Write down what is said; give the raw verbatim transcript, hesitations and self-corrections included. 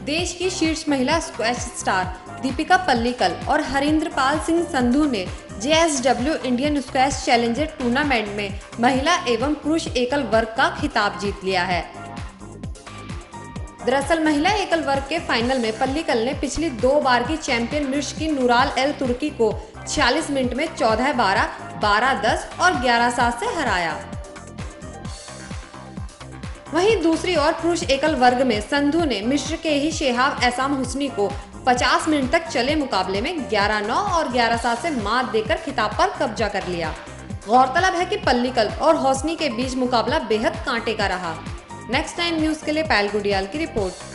देश की शीर्ष महिला स्क्वैश स्टार दीपिका पल्लिकल और हरिंदर पाल सिंह संधू ने J S W Indian squash challenger tournament में महिला एवं पुरुष एकल वर्ग का खिताब जीत लिया है। दरअसल महिला एकल वर्ग के फाइनल में पल्लिकल ने पिछली दो बार की चैंपियन मिस्र की नूरान एल तुर्की को छियालीस मिनट में चौदह बारह, बारह दस और ग्यारह सात से हराया। वहीं दूसरी ओर पुरुष एकल वर्ग में संधू ने मिस्र के ही शेहाब एसाम हुस्नी को पचास मिनट तक चले मुकाबले में ग्यारह नौ और ग्यारह सात से मात देकर खिताब पर कब्जा कर लिया। गौरतलब है कि पल्लिकल और हौसनी के बीच मुकाबला बेहद कांटे का रहा। नेक्स्ट टाइम न्यूज के लिए पायल गुडियाल की रिपोर्ट।